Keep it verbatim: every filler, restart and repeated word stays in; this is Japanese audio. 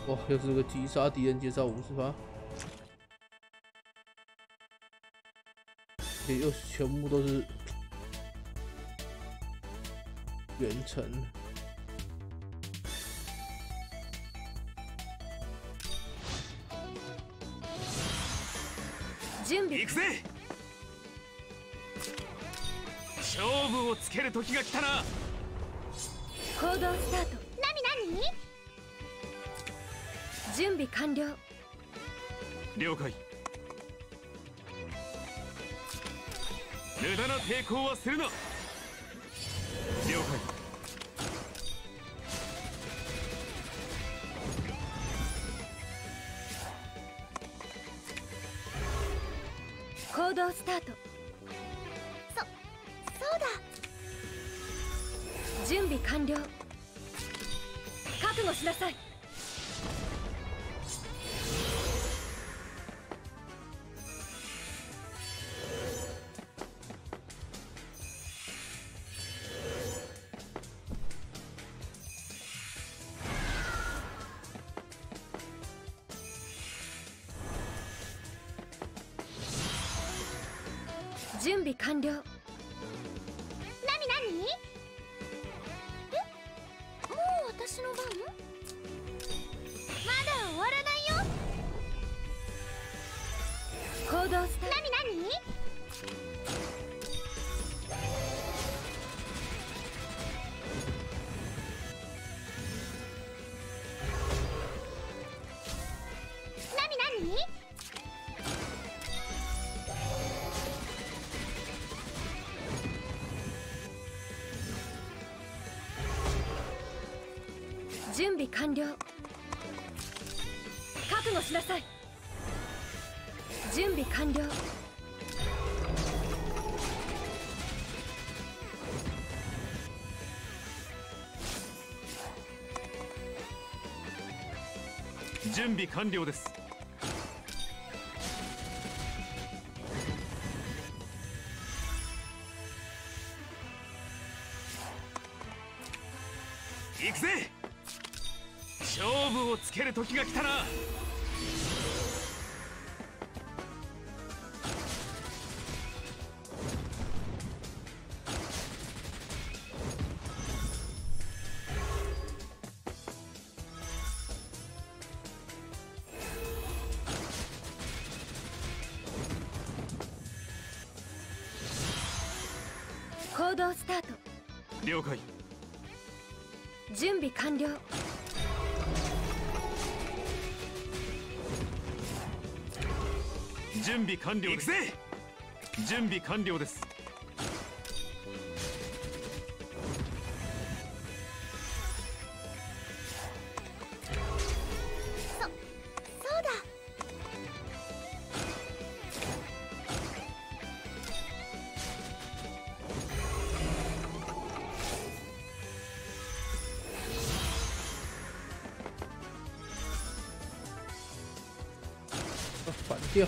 哇，又是个击杀敌人减少五十趴，也又全部都是远程。 準備。行くぜ。勝負をつける時が来たな。行動スタート。なになに？準備完了。了解。無駄な抵抗はするな。了解。行動スタート。そ、そうだ。準備完了。覚悟しなさい。準備完了。なになに？え？もう私の番？まだ終わらないよ。行動スタート。なになに？なになに？準備完了。覚悟しなさい。準備完了。準備完了です。行くぜ。勝負をつける時が来たな。行動スタート。了解。準備完了。準備完了です。準備完了です。そ、そうだ。 反掉。